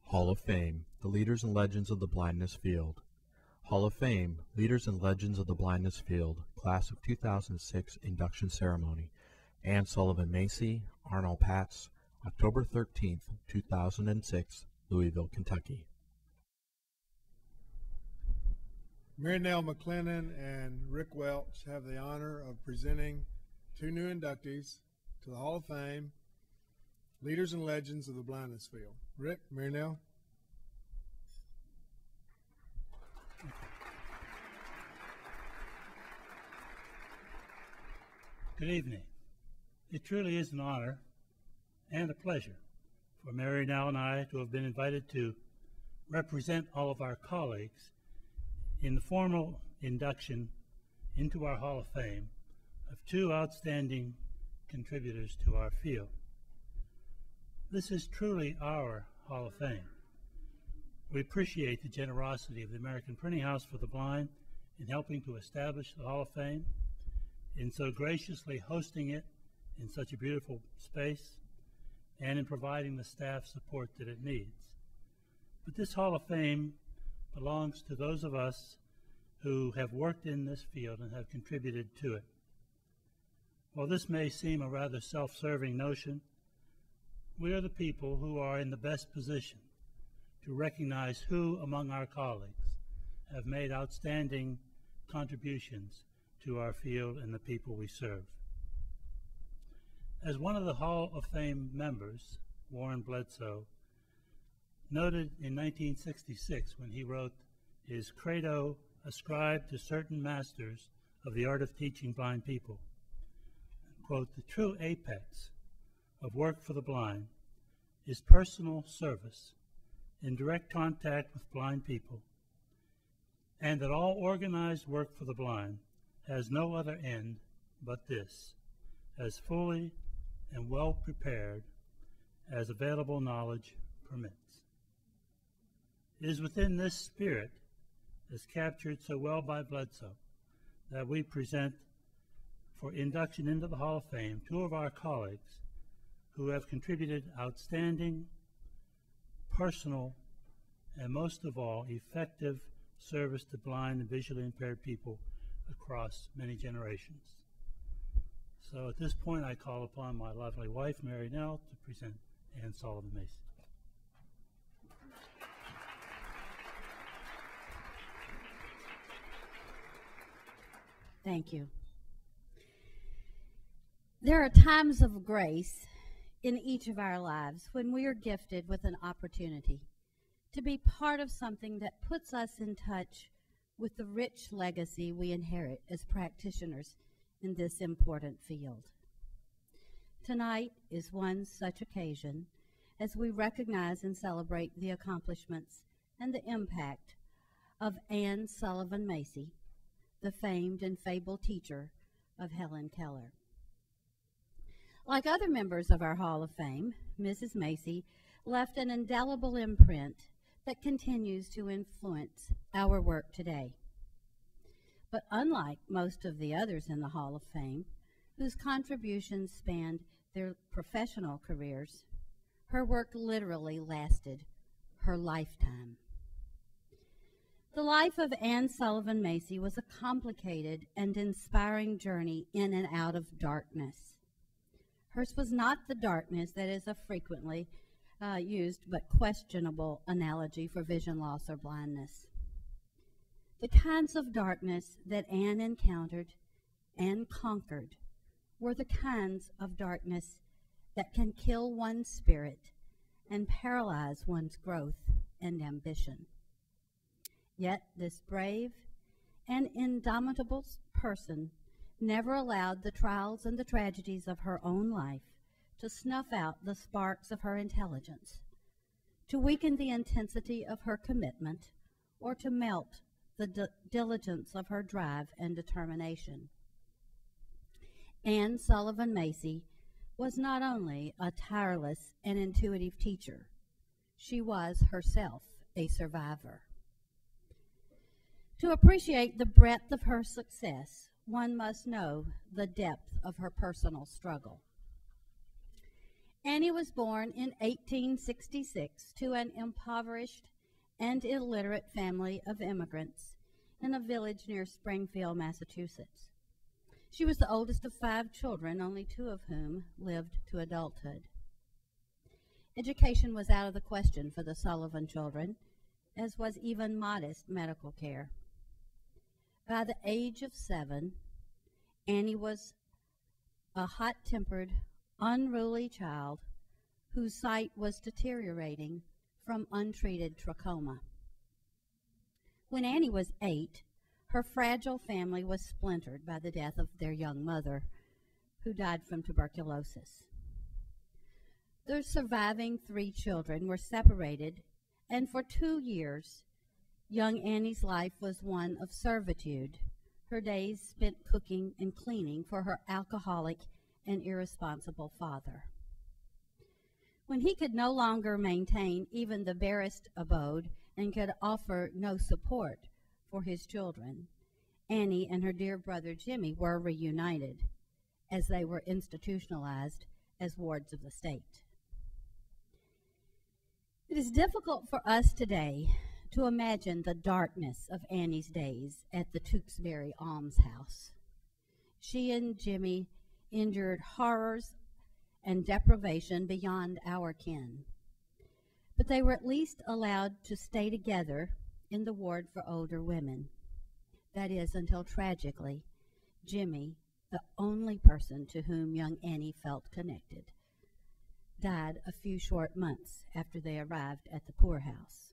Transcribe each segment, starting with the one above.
Hall of Fame, the leaders and legends of the blindness field. Hall of Fame, leaders and legends of the blindness field, class of 2006 induction ceremony. Anne Sullivan Macy, Arnold Patz, October 13th, 2006, Louisville, Kentucky. Marinell McLennan and Rick Welch have the honor of presenting two new inductees to the Hall of Fame, leaders and legends of the blindness field. Rick, Marinell. Good evening. It truly is an honor and a pleasure for Marinell and I to have been invited to represent all of our colleagues in the formal induction into our Hall of Fame of two outstanding contributors to our field. This is truly our Hall of Fame. We appreciate the generosity of the American Printing House for the Blind in helping to establish the Hall of Fame, in so graciously hosting it in such a beautiful space, and in providing the staff support that it needs. But this Hall of Fame belongs to those of us who have worked in this field and have contributed to it. While this may seem a rather self-serving notion, we are the people who are in the best position to recognize who among our colleagues have made outstanding contributions to our field and the people we serve. As one of the Hall of Fame members, Warren Bledsoe, noted in 1966 when he wrote his credo ascribed to certain masters of the art of teaching blind people, quote, "The true apex of work for the blind is personal service in direct contact with blind people, and that all organized work for the blind has no other end but this, as fully and well prepared as available knowledge permits." It is within this spirit, as captured so well by Bledsoe, that we present for induction into the Hall of Fame two of our colleagues who have contributed outstanding, personal, and most of all, effective service to blind and visually impaired people across many generations. So at this point, I call upon my lovely wife, Marinell, to present Anne Sullivan Macy. Thank you. There are times of grace in each of our lives when we are gifted with an opportunity to be part of something that puts us in touch with the rich legacy we inherit as practitioners in this important field. Tonight is one such occasion as we recognize and celebrate the accomplishments and the impact of Anne Sullivan Macy, the famed and fabled teacher of Helen Keller. Like other members of our Hall of Fame, Mrs. Macy left an indelible imprint that continues to influence our work today. But unlike most of the others in the Hall of Fame, whose contributions spanned their professional careers, her work literally lasted her lifetime. The life of Anne Sullivan Macy was a complicated and inspiring journey in and out of darkness. Hers was not the darkness that is a frequently used but questionable analogy for vision loss or blindness. The kinds of darkness that Anne encountered and conquered were the kinds of darkness that can kill one's spirit and paralyze one's growth and ambition. Yet this brave and indomitable person never allowed the trials and the tragedies of her own life to snuff out the sparks of her intelligence, to weaken the intensity of her commitment, or to melt the diligence of her drive and determination. Anne Sullivan Macy was not only a tireless and intuitive teacher, she was herself a survivor. To appreciate the breadth of her success, one must know the depth of her personal struggle. Annie was born in 1866 to an impoverished and illiterate family of immigrants in a village near Springfield, Massachusetts. She was the oldest of 5 children, only 2 of whom lived to adulthood. Education was out of the question for the Sullivan children, as was even modest medical care. By the age of 7, Annie was a hot-tempered, unruly child whose sight was deteriorating from untreated trachoma. When Annie was 8, her fragile family was splintered by the death of their young mother, who died from tuberculosis. The surviving 3 children were separated, and for 2 years, young Annie's life was one of servitude, her days spent cooking and cleaning for her alcoholic and irresponsible father. When he could no longer maintain even the barest abode and could offer no support for his children, Annie and her dear brother Jimmy were reunited, as they were institutionalized as wards of the state. It is difficult for us today to imagine the darkness of Annie's days at the Tewksbury Almshouse. She and Jimmy endured horrors and deprivation beyond our ken, but they were at least allowed to stay together in the ward for older women. That is, until tragically, Jimmy, the only person to whom young Annie felt connected, died a few short months after they arrived at the poorhouse.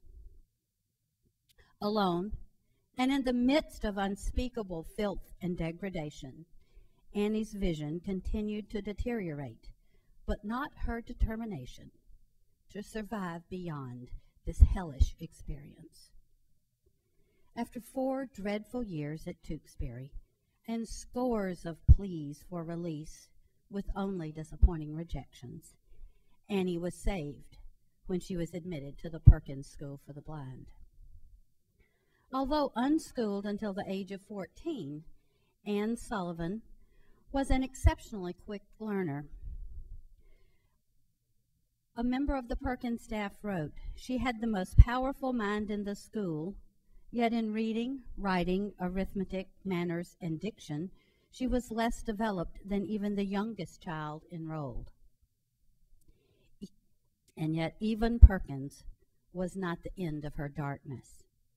Alone, and in the midst of unspeakable filth and degradation, Annie's vision continued to deteriorate, but not her determination to survive beyond this hellish experience. After 4 dreadful years at Tewksbury and scores of pleas for release with only disappointing rejections, Annie was saved when she was admitted to the Perkins School for the Blind. Although unschooled until the age of 14, Anne Sullivan was an exceptionally quick learner. A member of the Perkins staff wrote, "She had the most powerful mind in the school, yet in reading, writing, arithmetic, manners, and diction, she was less developed than even the youngest child enrolled." And yet even Perkins was not the end of her darkness.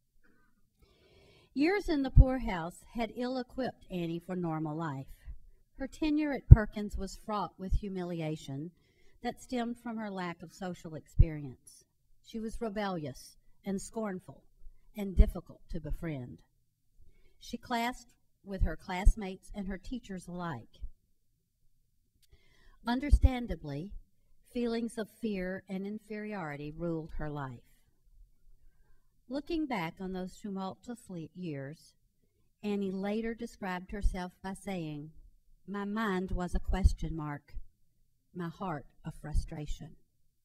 Years in the poorhouse had ill-equipped Annie for normal life. Her tenure at Perkins was fraught with humiliation that stemmed from her lack of social experience. She was rebellious and scornful and difficult to befriend. She clashed with her classmates and her teachers alike. Understandably, feelings of fear and inferiority ruled her life. Looking back on those tumultuous years, Annie later described herself by saying, "My mind was a question mark, my heart a frustration."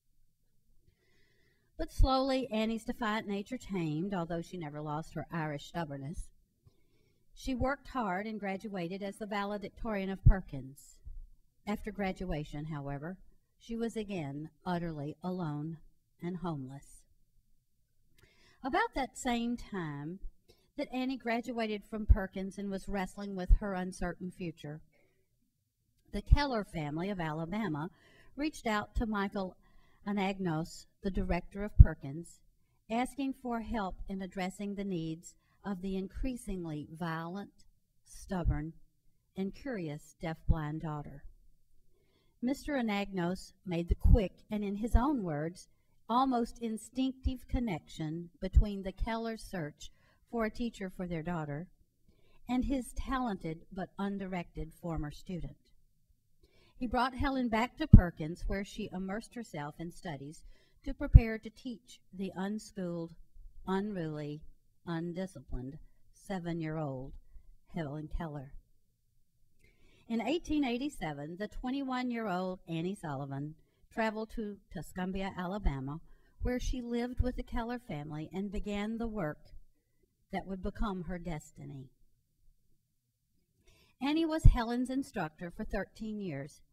But slowly, Annie's defiant nature tamed, although she never lost her Irish stubbornness. She worked hard and graduated as the valedictorian of Perkins. After graduation, however, she was again utterly alone and homeless. About that same time that Annie graduated from Perkins and was wrestling with her uncertain future, the Keller family of Alabama reached out to Michael Anagnos, the director of Perkins, asking for help in addressing the needs of the increasingly violent, stubborn, and curious deafblind daughter. Mr. Anagnos made the quick and, in his own words, almost instinctive connection between the Keller search for a teacher for their daughter and his talented but undirected former student. He brought Helen back to Perkins, where she immersed herself in studies to prepare to teach the unschooled, unruly, undisciplined 7-year-old Helen Keller. In 1887, the 21-year-old Annie Sullivan traveled to Tuscumbia, Alabama, where she lived with the Keller family and began the work that would become her destiny. Annie was Helen's instructor for 13 years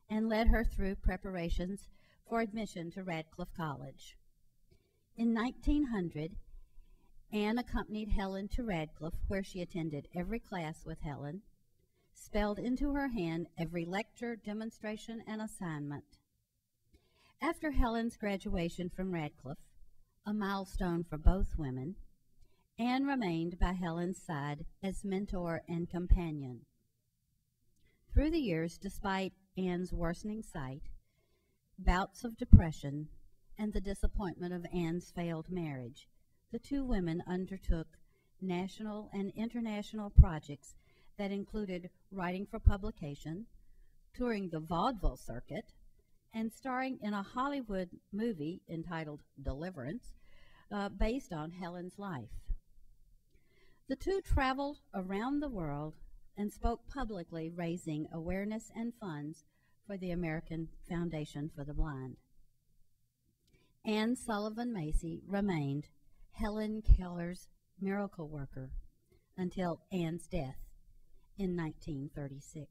and led her through preparations for admission to Radcliffe College. In 1900, Anne accompanied Helen to Radcliffe, where she attended every class with Helen, spelled into her hand every lecture, demonstration, and assignment. After Helen's graduation from Radcliffe, a milestone for both women, Anne remained by Helen's side as mentor and companion. Through the years, despite Anne's worsening sight, bouts of depression, and the disappointment of Anne's failed marriage, the two women undertook national and international projects that included writing for publication, touring the vaudeville circuit, and starring in a Hollywood movie entitled Deliverance, based on Helen's life. The two traveled around the world and spoke publicly, raising awareness and funds for the American Foundation for the Blind. Anne Sullivan Macy remained Helen Keller's miracle worker until Anne's death in 1936.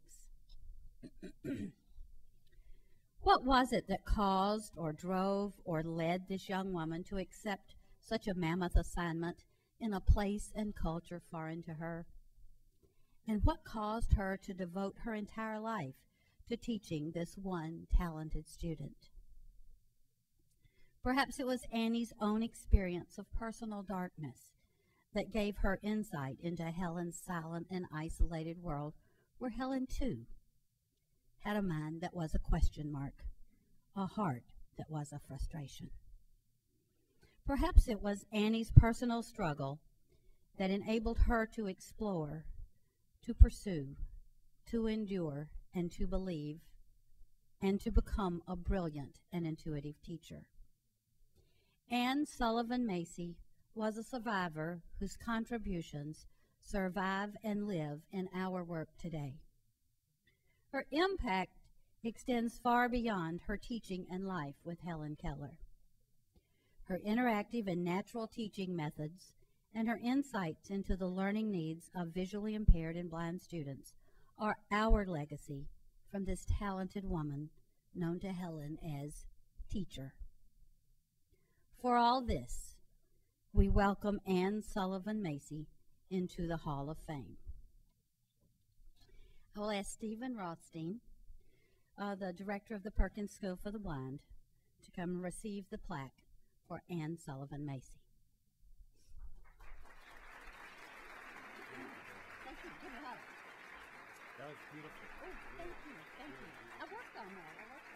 What was it that caused or drove or led this young woman to accept such a mammoth assignment in a place and culture foreign to her? And what caused her to devote her entire life to teaching this one talented student? Perhaps it was Annie's own experience of personal darkness that gave her insight into Helen's silent and isolated world, where Helen, too, had a mind that was a question mark, a heart that was a frustration. Perhaps it was Annie's personal struggle that enabled her to explore, to pursue, to endure, and to believe, and to become a brilliant and intuitive teacher. Anne Sullivan Macy was a survivor whose contributions survive and live in our work today. Her impact extends far beyond her teaching and life with Helen Keller. Her interactive and natural teaching methods and her insights into the learning needs of visually impaired and blind students are our legacy from this talented woman known to Helen as Teacher. For all this, we welcome Anne Sullivan Macy into the Hall of Fame. I will ask Stephen Rothstein, the director of the Perkins School for the Blind, to come and receive the plaque for Anne Sullivan Macy. Thank you. Give it up. That was beautiful. Oh, thank you. Thank you. I worked on that.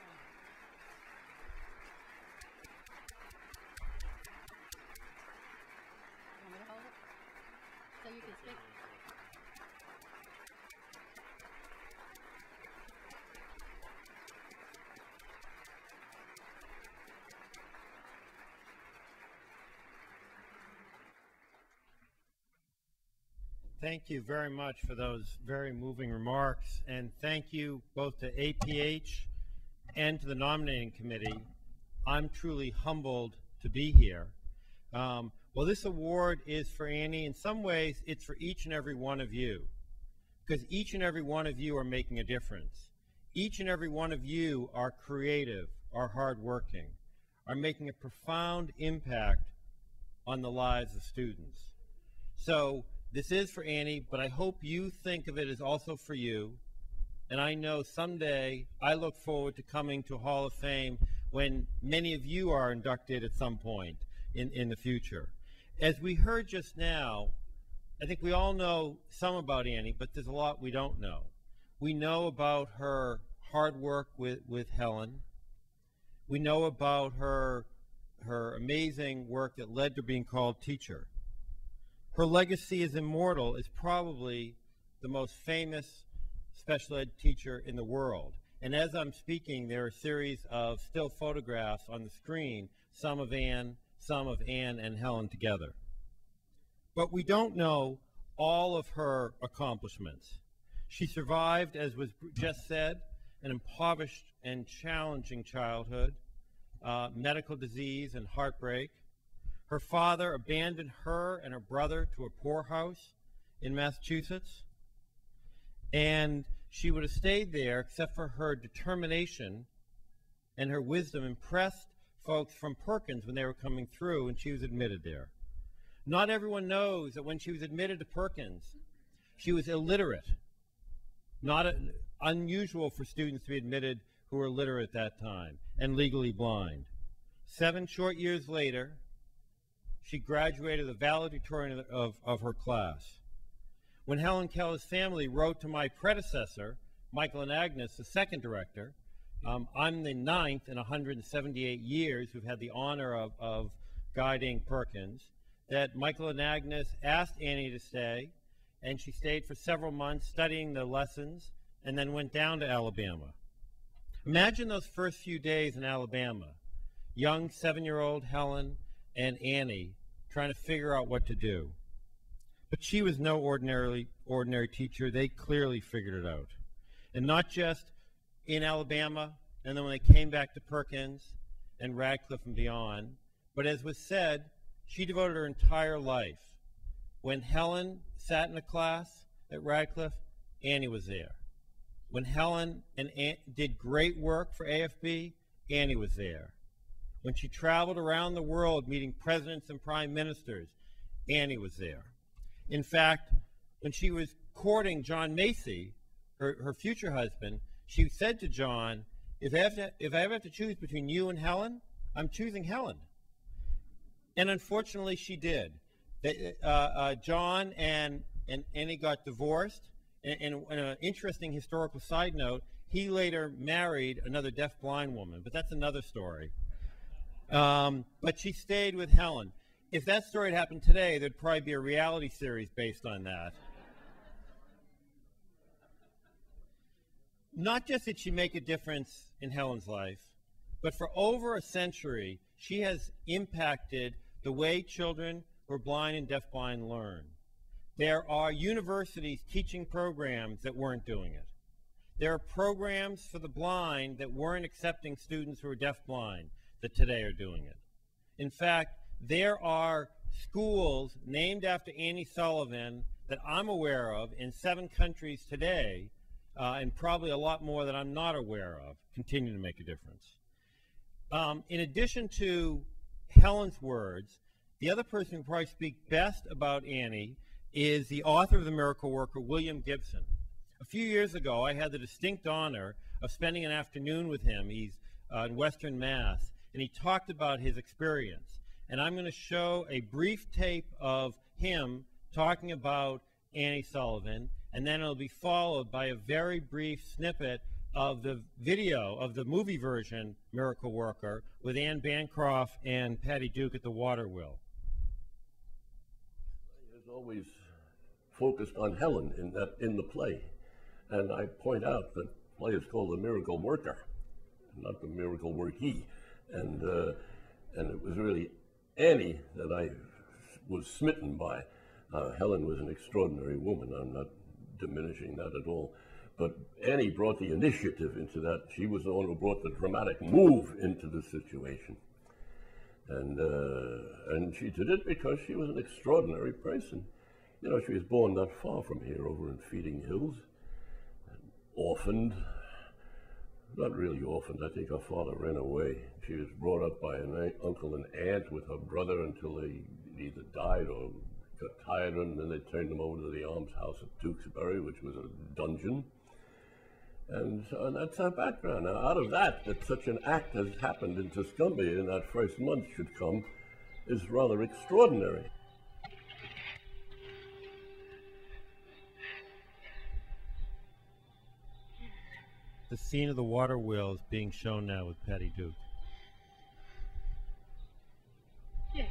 Want me to hold it? So you can speak? Thank you very much for those very moving remarks, and thank you both to APH and to the nominating committee. I'm truly humbled to be here. Well, this award is for Annie. In some ways, it's for each and every one of you, because each and every one of you are making a difference. Each and every one of you are creative, are hardworking, are making a profound impact on the lives of students. So this is for Annie, but I hope you think of it as also for you. And I know someday I look forward to coming to Hall of Fame when many of you are inducted at some point in the future. As we heard just now, I think we all know some about Annie, but there's a lot we don't know. We know about her hard work with Helen. We know about her amazing work that led to being called Teacher. Her legacy is immortal, is probably the most famous special ed teacher in the world. And as I'm speaking, there are a series of still photographs on the screen, some of Anne and Helen together. But we don't know all of her accomplishments. She survived, as was just said, an impoverished and challenging childhood, medical disease and heartbreak. Her father abandoned her and her brother to a poorhouse in Massachusetts. And she would have stayed there, except for her determination and her wisdom impressed folks from Perkins when they were coming through, and she was admitted there. Not everyone knows that when she was admitted to Perkins, she was illiterate. Not unusual for students to be admitted who were illiterate at that time, and legally blind. 7 short years later, she graduated the valedictorian of her class. When Helen Keller's family wrote to my predecessor, Michael and Agnes, the second director, I'm the 9th in 178 years who've had the honor of guiding Perkins, that Michael and Agnes asked Annie to stay, and she stayed for several months studying the lessons and then went down to Alabama. Imagine those first few days in Alabama, young 7-year-old Helen and Annie trying to figure out what to do. But she was no ordinary teacher. They clearly figured it out. And not just in Alabama, and then when they came back to Perkins and Radcliffe and beyond, but as was said, she devoted her entire life. When Helen sat in a class at Radcliffe, Annie was there. When Helen did great work for AFB, Annie was there. When she traveled around the world meeting presidents and prime ministers, Annie was there. In fact, when she was courting John Macy, her future husband, she said to John, if I ever have to choose between you and Helen, I'm choosing Helen. And unfortunately, she did. John and Annie got divorced. And an interesting historical side note, he later married another deaf-blind woman, but that's another story. But she stayed with Helen. If that story had happened today, there'd probably be a reality series based on that. Not just did she make a difference in Helen's life, but for over a century, she has impacted the way children who are blind and deafblind learn. There are universities teaching programs that weren't doing it. There are programs for the blind that weren't accepting students who are deafblind that today are doing it. In fact, there are schools named after Annie Sullivan that I'm aware of in 7 countries today, and probably a lot more that I'm not aware of, continue to make a difference. In addition to Helen's words, the other person who probably speaks best about Annie is the author of The Miracle Worker, William Gibson. A few years ago, I had the distinct honor of spending an afternoon with him. He's in Western Mass, and he talked about his experience. And I'm going to show a brief tape of him talking about Annie Sullivan, and then it'll be followed by a very brief snippet of the video of the movie version, Miracle Worker, with Anne Bancroft and Patty Duke at the water wheel. There's always focused on Helen in the play. And I point out that the play is called The Miracle Worker, not The Miracle Workee. And it was really Annie that I was smitten by. Helen was an extraordinary woman. I'm not diminishing that at all. But Annie brought the initiative into that. She was the one who brought the dramatic move into the situation. And she did it because she was an extraordinary person. You know, she was born not far from here, over in Feeding Hills, and orphaned. Not really orphaned. I think her father ran away. She was brought up by an uncle and aunt with her brother until they either died or got tired, and then they turned them over to the almshouse at Tewksbury, which was a dungeon. And that's her background. Now, out of that such an act has happened in Tuscumbia in that first month should come is rather extraordinary. The scene of the water wheel is being shown now with Patty Duke. Yeah.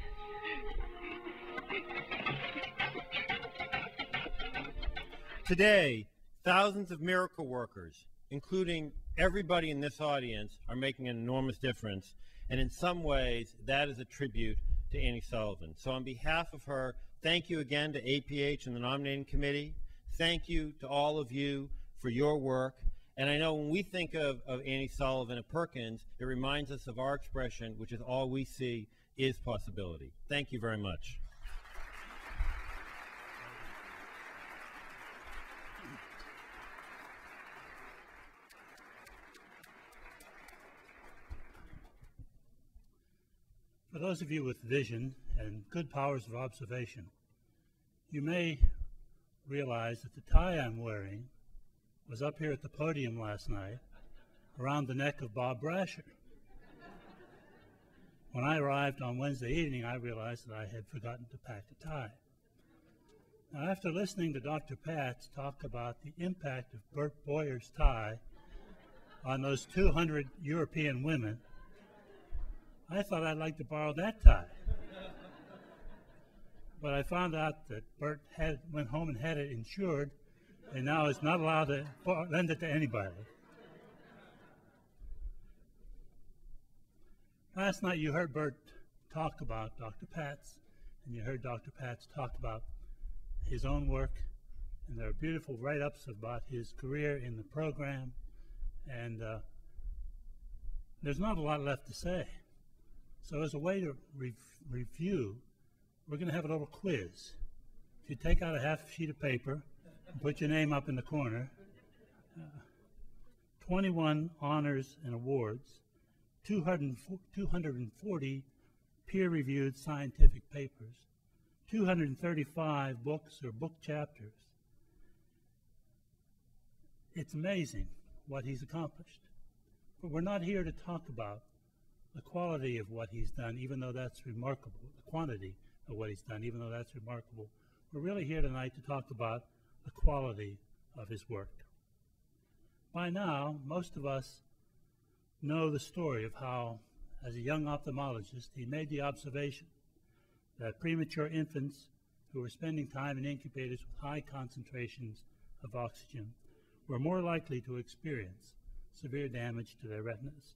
Today, thousands of miracle workers, including everybody in this audience, are making an enormous difference. And in some ways, that is a tribute to Annie Sullivan. So on behalf of her, thank you again to APH and the nominating committee. Thank you to all of you for your work. And I know when we think of Annie Sullivan at Perkins, it reminds us of our expression, which is all we see is possibility. Thank you very much. those of you with vision and good powers of observation, you may realize that the tie I'm wearing was up here at the podium last night around the neck of Bob Brasher. When I arrived on Wednesday evening, I realized that I had forgotten to pack a tie. Now, after listening to Dr. Pats talk about the impact of Bert Boyer's tie on those 200 European women, I thought I'd like to borrow that tie. But I found out that Bert went home and had it insured, and now is not allowed to lend it to anybody. Last night you heard Bert talk about Dr. Pats, and you heard Dr. Pats talk about his own work, and there are beautiful write-ups about his career in the program, and there's not a lot left to say. So as a way to review, we're going to have a little quiz. If you take out a half sheet of paper and put your name up in the corner, 21 honors and awards, 240 peer-reviewed scientific papers, 235 books or book chapters. It's amazing what he's accomplished. But we're not here to talk about the quality of what he's done, even though that's remarkable, the quantity of what he's done, even though that's remarkable. We're really here tonight to talk about the quality of his work. By now, most of us know the story of how, as a young ophthalmologist, he made the observation that premature infants who were spending time in incubators with high concentrations of oxygen were more likely to experience severe damage to their retinas.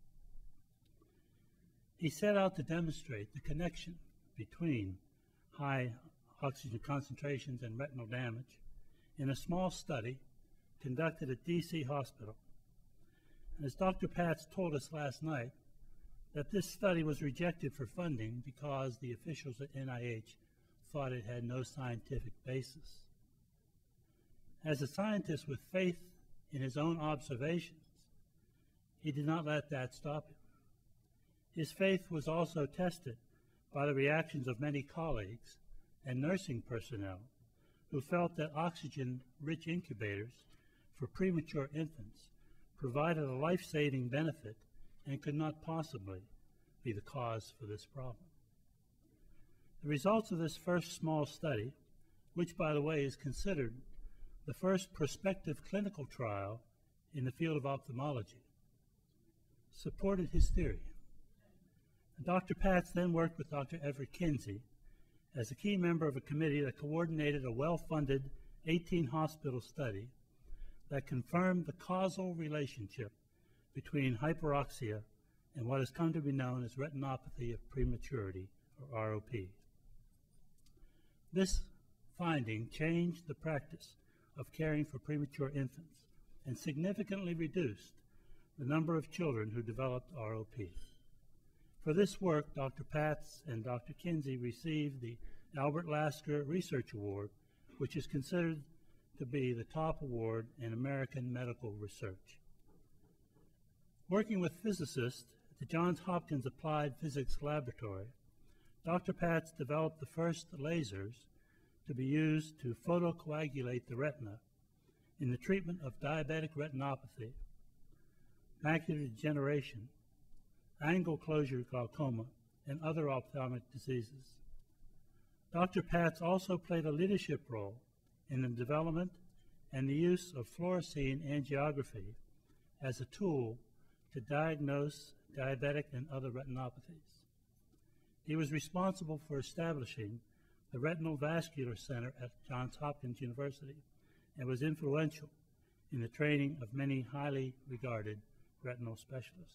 He set out to demonstrate the connection between high oxygen concentrations and retinal damage in a small study conducted at DC Hospital. And as Dr. Pats told us last night, that this study was rejected for funding because the officials at NIH thought it had no scientific basis. As a scientist with faith in his own observations, he did not let that stop him. His faith was also tested by the reactions of many colleagues and nursing personnel who felt that oxygen-rich incubators for premature infants provided a life-saving benefit and could not possibly be the cause for this problem. The results of this first small study, which by the way is considered the first prospective clinical trial in the field of ophthalmology, supported his theory. And Dr. Pats then worked with Dr. Everett Kinsey as a key member of a committee that coordinated a well-funded 18-hospital study that confirmed the causal relationship between hyperoxia and what has come to be known as retinopathy of prematurity, or ROP. This finding changed the practice of caring for premature infants and significantly reduced the number of children who developed ROP. For this work, Dr. Pats and Dr. Kinsey received the Albert Lasker Research Award, which is considered to be the top award in American medical research. Working with physicists at the Johns Hopkins Applied Physics Laboratory, Dr. Pats developed the first lasers to be used to photocoagulate the retina in the treatment of diabetic retinopathy, macular degeneration, angle closure glaucoma, and other ophthalmic diseases. Dr. Pats also played a leadership role in the development and the use of fluorescein angiography as a tool to diagnose diabetic and other retinopathies. He was responsible for establishing the Retinal Vascular Center at Johns Hopkins University and was influential in the training of many highly regarded retinal specialists.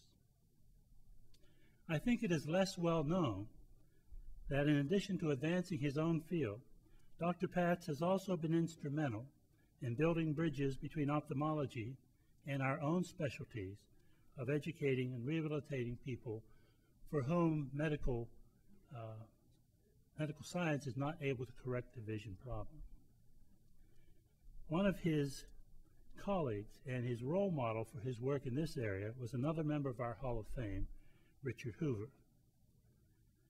I think it is less well known that in addition to advancing his own field, Dr. Pats has also been instrumental in building bridges between ophthalmology and our own specialties of educating and rehabilitating people for whom medical science is not able to correct the vision problem. One of his colleagues and his role model for his work in this area was another member of our Hall of Fame, Richard Hoover.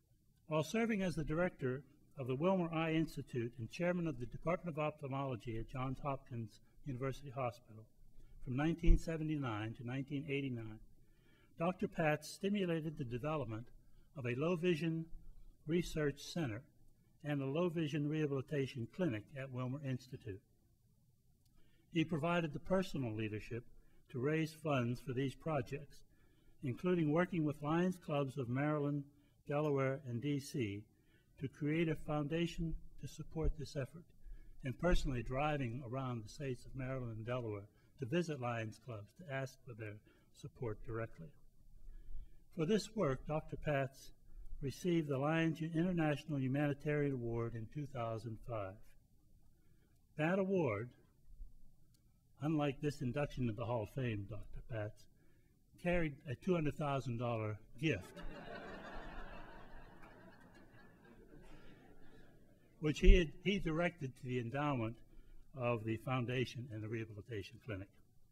While serving as the director of the Wilmer Eye Institute and chairman of the Department of Ophthalmology at Johns Hopkins University Hospital from 1979 to 1989, Dr. Patz stimulated the development of a low vision research center and a low vision rehabilitation clinic at Wilmer Institute. He provided the personal leadership to raise funds for these projects, including working with Lions Clubs of Maryland, Delaware, and D.C. to create a foundation to support this effort, and personally driving around the states of Maryland and Delaware to visit Lions Clubs to ask for their support directly. For this work, Dr. Patz received the Lions International Humanitarian Award in 2005. That award, unlike this induction into the Hall of Fame, Dr. Patz, carried a $200,000 gift, which he directed to the endowment of the foundation and the rehabilitation clinic.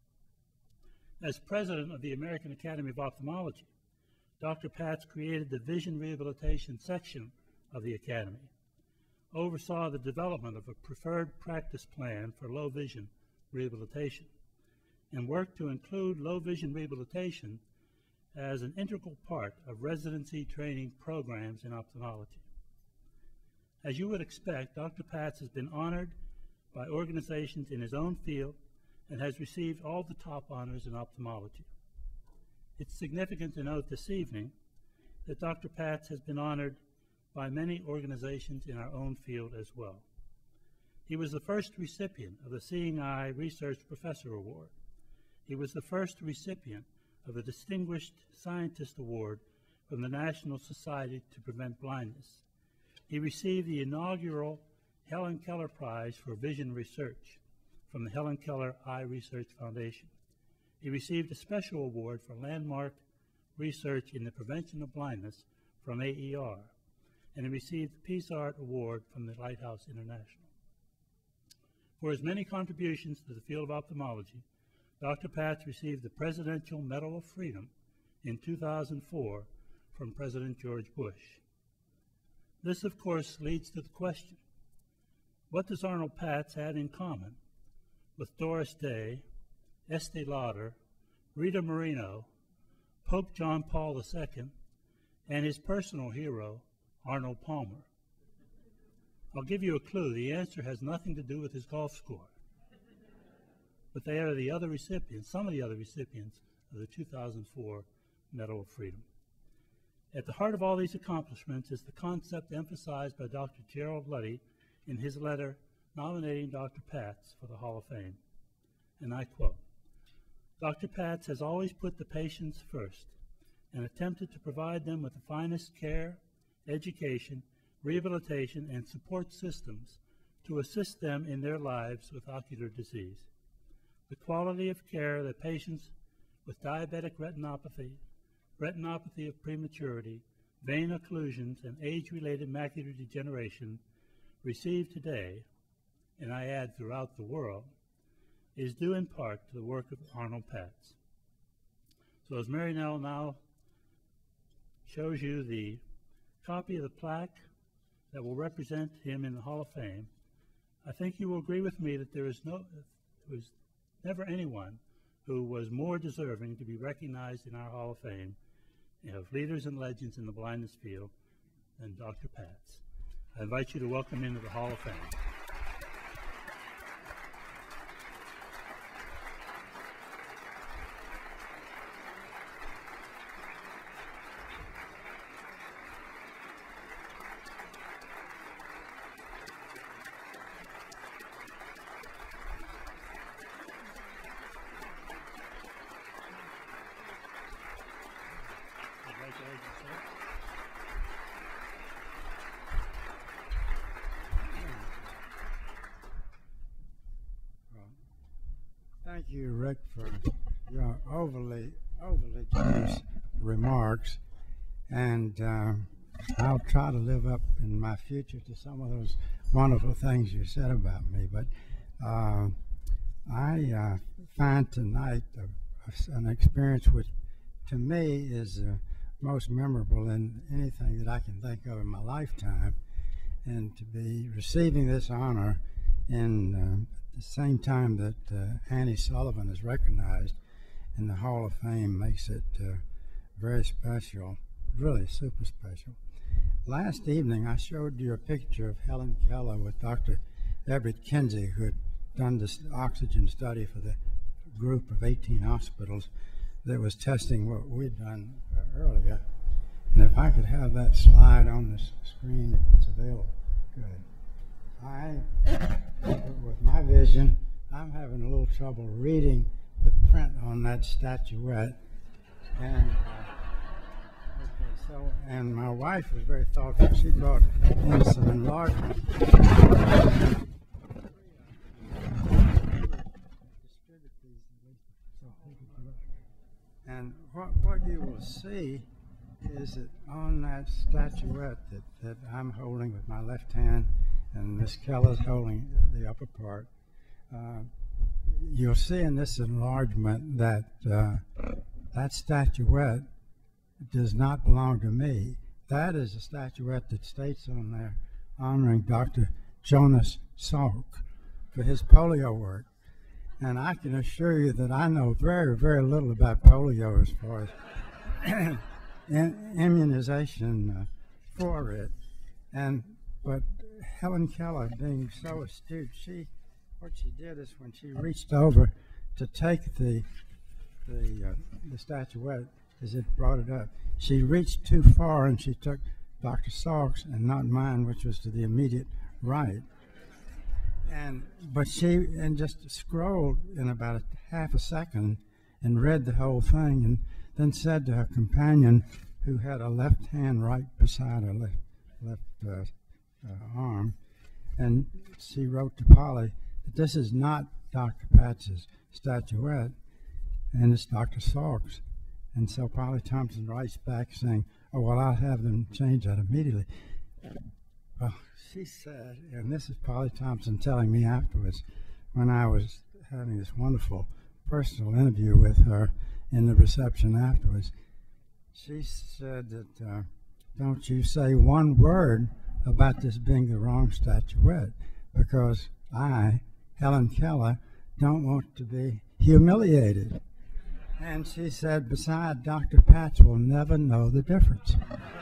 As president of the American Academy of Ophthalmology, Dr. Patz created the Vision Rehabilitation section of the Academy, oversaw the development of a preferred practice plan for low vision rehabilitation, and worked to include low vision rehabilitation as an integral part of residency training programs in ophthalmology. As you would expect, Dr. Patz has been honored by organizations in his own field and has received all the top honors in ophthalmology. It's significant to note this evening that Dr. Patz has been honored by many organizations in our own field as well. He was the first recipient of the Seeing Eye Research Professor Award. He was the first recipient of the Distinguished Scientist Award from the National Society to Prevent Blindness. He received the inaugural Helen Keller Prize for Vision Research from the Helen Keller Eye Research Foundation. He received a special award for landmark research in the prevention of blindness from AER, and he received the Peace Art Award from the Lighthouse International. For his many contributions to the field of ophthalmology, Dr. Patz received the Presidential Medal of Freedom in 2004 from President George Bush. This, of course, leads to the question, what does Arnold Patz have in common with Doris Day, Estee Lauder, Rita Moreno, Pope John Paul II, and his personal hero, Arnold Palmer? I'll give you a clue. The answer has nothing to do with his golf score. But they are the other recipients, some of the other recipients of the 2004 Medal of Freedom. At the heart of all these accomplishments is the concept emphasized by Dr. Gerald Luddy in his letter nominating Dr. Patz for the Hall of Fame. And I quote, "Dr. Patz has always put the patients first and attempted to provide them with the finest care, education, rehabilitation, and support systems to assist them in their lives with ocular disease. The quality of care that patients with diabetic retinopathy, retinopathy of prematurity, vein occlusions, and age-related macular degeneration receive today, and I add throughout the world, is due in part to the work of Arnold Patz." So as Mary Nell now shows you the copy of the plaque that will represent him in the Hall of Fame, I think you will agree with me that there was never anyone who was more deserving to be recognized in our Hall of Fame of leaders and legends in the blindness field than Dr. Patz. I invite you to welcome him to the Hall of Fame. Thank you, Rick, for your overly generous remarks, and I'll try to live up in my future to some of those wonderful things you said about me. But I find tonight an experience which, to me, is most memorable in anything that I can think of in my lifetime. And to be receiving this honor in the same time that Annie Sullivan is recognized in the Hall of Fame makes it very special, really super special. Last evening I showed you a picture of Helen Keller with Dr. Everett Kinsey, who had done this oxygen study for the group of 18 hospitals that was testing what we'd done earlier. And if I could have that slide on the screen, if it's available. Good. With my vision, I'm having a little trouble reading the print on that statuette. And and my wife was very thoughtful. She brought in some enlargement. And what you will see is that on that statuette that I'm holding with my left hand and Miss Keller's holding the upper part, you'll see in this enlargement that that statuette does not belong to me. That is a statuette that states on there honoring Dr. Jonas Salk for his polio work. And I can assure you that I know very, very little about polio as far as immunization for it. But Helen Keller, being so astute, what she did is when she reached over to take the statuette, as it brought it up, she reached too far and she took Dr. Salk's and not mine, which was to the immediate right. But she just scrolled in about half a second and read the whole thing, and then said to her companion, who had a left hand right beside her left arm, and she wrote to Polly that this is not Dr. Patz's statuette, and it's Dr. Salk's. And so Polly Thompson writes back saying, "Oh, well, I'll have them change that immediately." Well, she said, and this is Polly Thompson telling me afterwards, when I was having this wonderful personal interview with her in the reception afterwards, she said that, don't you say one word about this being the wrong statuette, because I, Helen Keller, don't want to be humiliated. And she said, besides, Dr. Patz will never know the difference.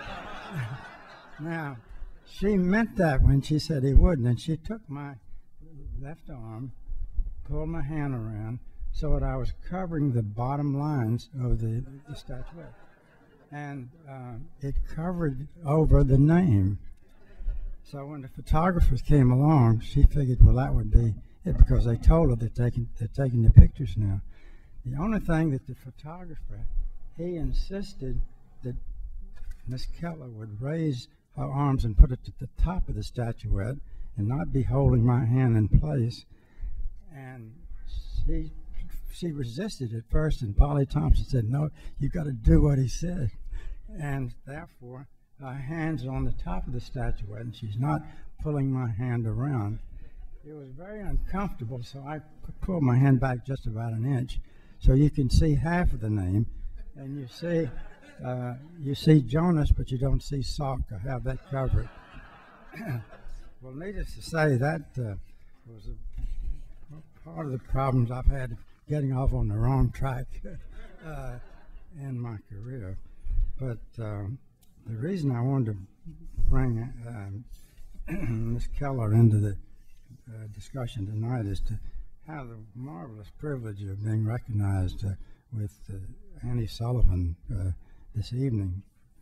Now, she meant that when she said he wouldn't, and she took my left arm, pulled my hand around so that I was covering the bottom lines of the statuette. And it covered over the name. So when the photographers came along, she figured, well, that would be it, because they told her they're taking the pictures now. The only thing that the photographer, he insisted that Miss Keller would raise her arms and put it at the top of the statuette and not be holding my hand in place. And she resisted at first, and Polly Thompson said, "No, you've got to do what he said." And therefore, her hand's on the top of the statuette, and she's not pulling my hand around. It was very uncomfortable, so I pulled my hand back just about an inch, so you can see half of the name, and you see Jonas, but you don't see Salk. I have that covered. Well, needless to say, that was part of the problems I've had getting off on the wrong track in my career. But the reason I wanted to bring Ms. Keller into the discussion tonight is to have the marvelous privilege of being recognized with Annie Sullivan this evening.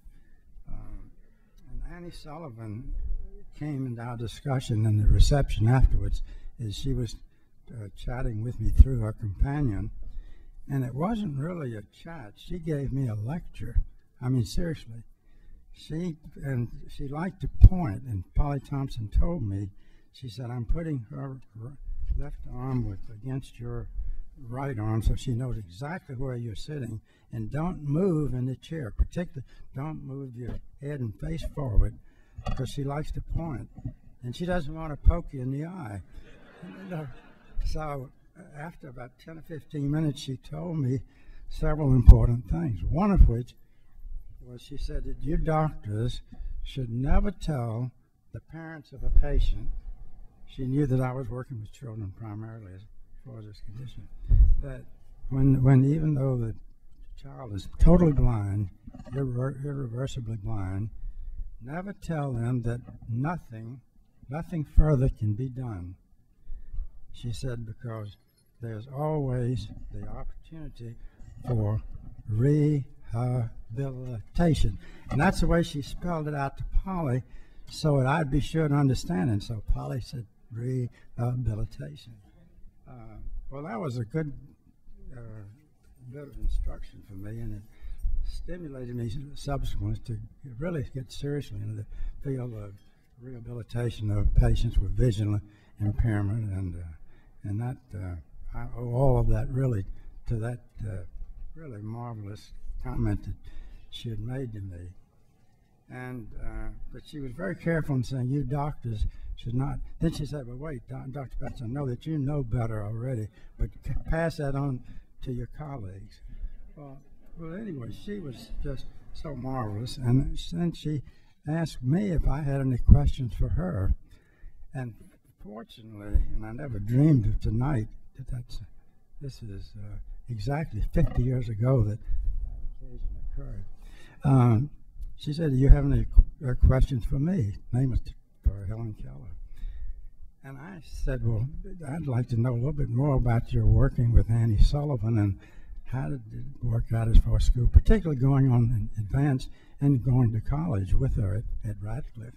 And Annie Sullivan came into our discussion in the reception afterwards as she was chatting with me through her companion. And it wasn't really a chat. She gave me a lecture. I mean, seriously. She liked to point, and Polly Thompson told me, she said, "I'm putting her left arm against your right arm so she knows exactly where you're sitting, and don't move in the chair. Particularly, don't move your head and face forward, because she likes to point, and she doesn't want to poke you in the eye." So after about 10 or 15 minutes, she told me several important things, one of which was she said that you doctors should never tell the parents of a patient, she knew that I was working with children primarily as far as this condition, that when even though the child is totally blind, irreversibly blind, never tell them that nothing further can be done. She said because there's always the opportunity for rehabilitation. And that's the way she spelled it out to Polly so that I'd be sure to understand it. And so Polly said rehabilitation. Well, that was a good bit of instruction for me, and it stimulated me subsequently to really get seriously into the field of rehabilitation of patients with vision impairment, and that I owe all of that really to that really marvelous comment that she had made to me. And but she was very careful in saying, you doctors should not. Then she said, well, wait, Dr. Betts, I know that you know better already, but pass that on to your colleagues. Well, anyway, she was just so marvelous. And then she asked me if I had any questions for her. And fortunately, and I never dreamed of tonight, this is exactly 50 years ago that occasion occurred. She said, do you have any questions for me? Name it for Helen Keller. And I said, well, I'd like to know a little bit more about your working with Annie Sullivan and how did it work out as far as school, particularly going on in advanced and going to college with her at Radcliffe.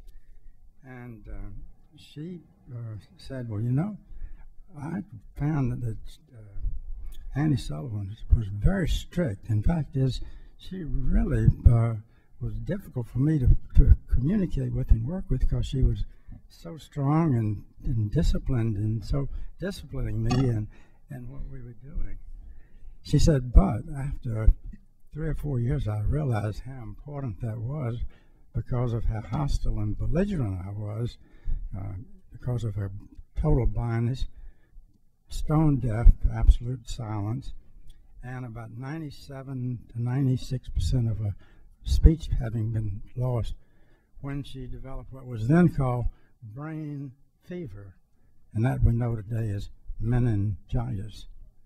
And she said, well, you know, I found that Annie Sullivan was very strict. In fact, she really was difficult for me to communicate with and work with because she was so strong and disciplined and so disciplining me and what we were doing. She said, but after 3 or 4 years, I realized how important that was because of how hostile and belligerent I was, because of her total blindness, stone deaf, absolute silence, and about 97 to 96% of her speech having been lost when she developed what was then called brain fever, and that we know today is meningitis.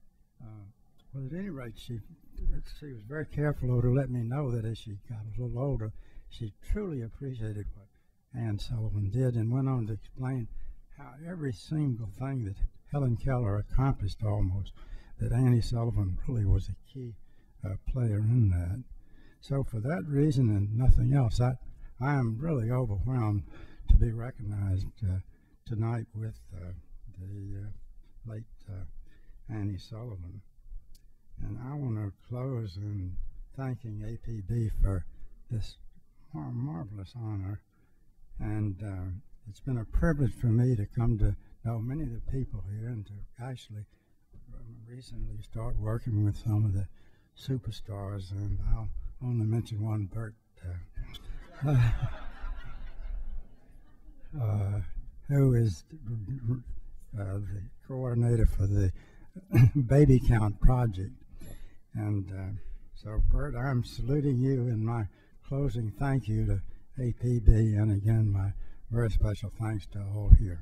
Well, at any rate, she was very careful to let me know that as she got a little older, she truly appreciated what Anne Sullivan did and went on to explain how every single thing that Helen Keller accomplished almost, that Annie Sullivan really was a key player in that. So for that reason and nothing else, I am really overwhelmed to be recognized tonight with the late Annie Sullivan. And I want to close in thanking APB for this marvelous honor. And it's been a privilege for me to come to know many of the people here and to actually recently start working with some of the superstars. And I'll only mention one, Bert, who is the coordinator for the Baby Count Project. And so, Bert, I'm saluting you in my closing thank you to APB, and again, my very special thanks to all here.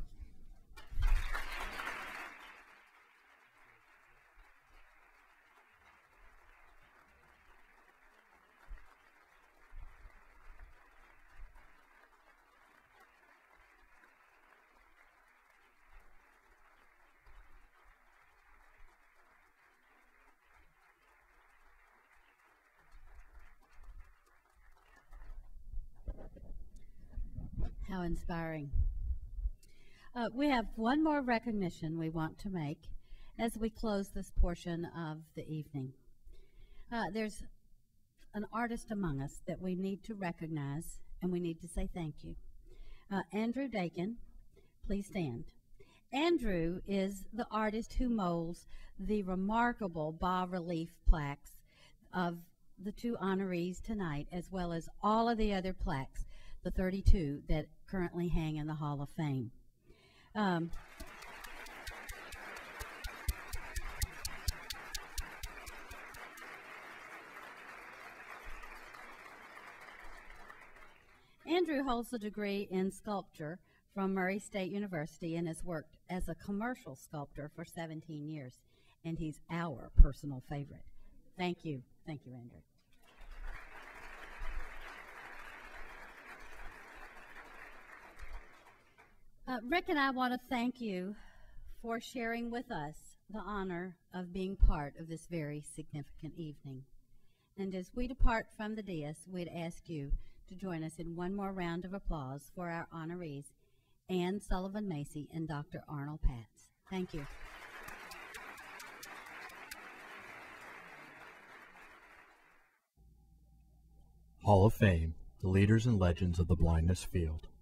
How inspiring. We have one more recognition we want to make as we close this portion of the evening. There's an artist among us that we need to recognize, and we need to say thank you. Andrew Dakin, please stand. Andrew is the artist who molds the remarkable bas-relief plaques of the 2 honorees tonight, as well as all of the other plaques, the 32 that currently hang in the Hall of Fame. Andrew holds a degree in sculpture from Murray State University and has worked as a commercial sculptor for 17 years, and he's our personal favorite. Thank you. Thank you, Andrew. Rick and I want to thank you for sharing with us the honor of being part of this very significant evening. And as we depart from the dais, we'd ask you to join us in one more round of applause for our honorees, Anne Sullivan Macy and Dr. Arnold Patz. Thank you. Hall of Fame, the leaders and legends of the blindness field.